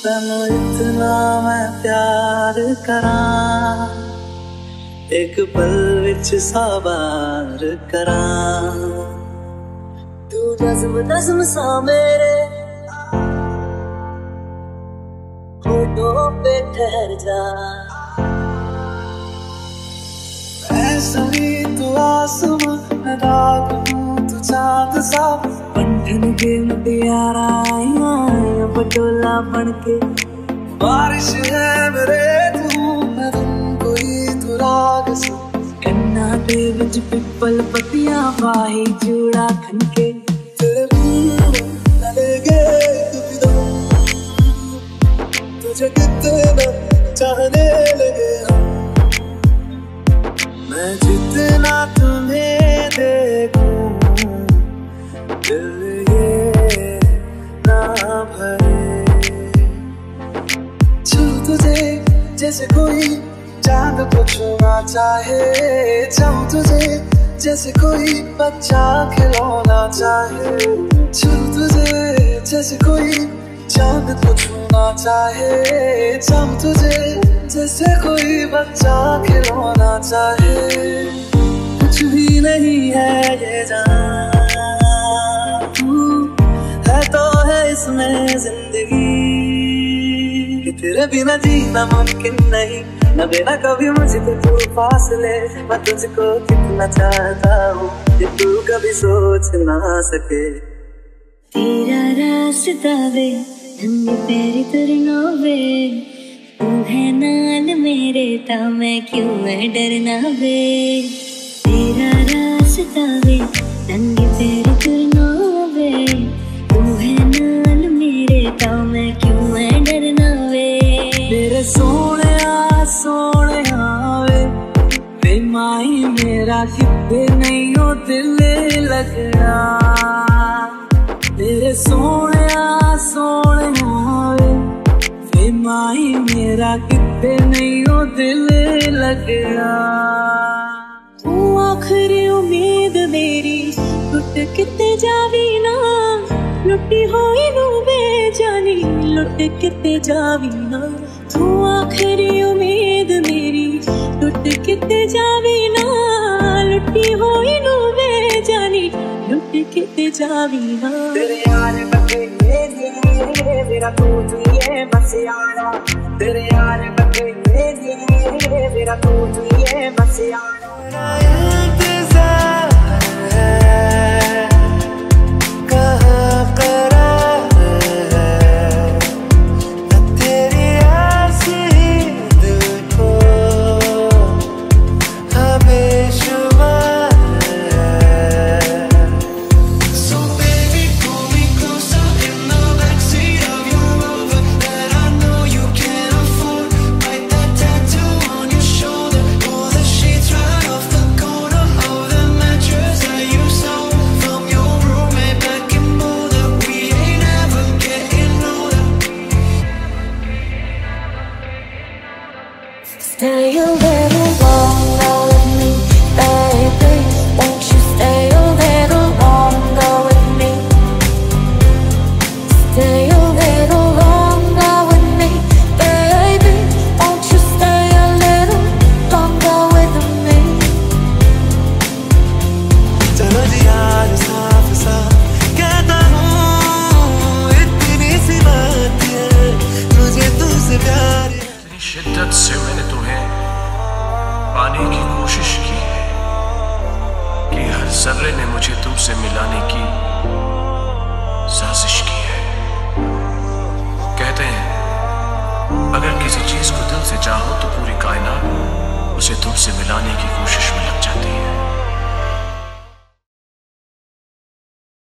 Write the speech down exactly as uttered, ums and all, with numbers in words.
तैनू इतना मैं प्यार करां, एक पल विच साबार करां। तू नज़्म नज़्म सा मेरे होठों पे ठहर जा। मैं ज़मीं तू आसमां, मैं रात हूँ तू चाँद सा। बंधन के मुटियारा आइयां पटोला बनके। बारिश है मेरे तू, मैं तुम कोई तू राग सा। कन्ना दे विच पिपल पतियां बाही चूड़ा खनके। तेरे बिन न लगे कभी दम, तुझे कितना चाहने लगे हम। मैं जितना तुम्हें देखूं दिल ये ना भरे। छू तुझे जैसे कोई चांद को छूना चाहे, चाहूं तुझे जैसे कोई बच्चा खिलौना चाहे। छू तुझे जैसे कोई चांद को छूना चाहे, चाहूं तुझे जैसे कोई बच्चा खिलौना चाहे। कुछ भी नहीं है ये जान, है तो है इसमें जिंदगी। कि तेरे बिना जीना मुमकिन नहीं, न बिना कभी मुझको तू फासले। मैं तुझको कितना चाहता हूँ कि तू कभी सोच ना सके। तेरा रास्ता वे नंगे पैर तुरना वे, तू है नाल मेरे ता मैं क्यों मैं डरना वे। तेरा रास्ता वे नंगे पैर तुरना वे, तू है नाल मेरे ता मैं क्यों मैं डरना वे। मेरे सोने सोने वे वे माही मेरा कितने नहीं हो दिल लगना। मेरे सोने सोने वे वे माही मेरा कितने नहीं हो दिल लगना। तू आखिरी उम्मीद मेरी टुट किते जावी ना, लुटी होई नू बेजानी लुट किते जावी ना। तू आखिरी उम्मीद मेरी टुट किते जावी ना, लुटी होई नू बेजानी लुट किते जावी ना। तेरे यार बंदे ये मेरा तू ये बस यारा। तेरे यार बंदे ये मेरा तू ये बस यारा। इंतज़ार है कहाँ करार है, तेरी आसी दिल को हमें शुमार है। So baby pull me closer in the backseat of your Rover that I know you can't afford. Bite that tattoo on your shoulder, pull the sheets right off the corner of the mattress that you stole from your roommate back in Boulder. We ain't ever getting older. Stay a little longer with me, baby. Won't you stay a little longer with me? Stay a little longer with me, baby. Won't you stay a little longer with me? चलो जी आज साफ साफ कहता हूँ, इतनी सी बात है मुझे तुझसे प्यार। इतनी शिद्दत से मैंने तुम्हें पाने की कोशिश की है कि हर जर्रे ने मुझे तुमसे मिलाने की साजिश की है। कहते हैं अगर किसी चीज को दिल से चाहो तो पूरी कायनात उसे तुमसे मिलाने की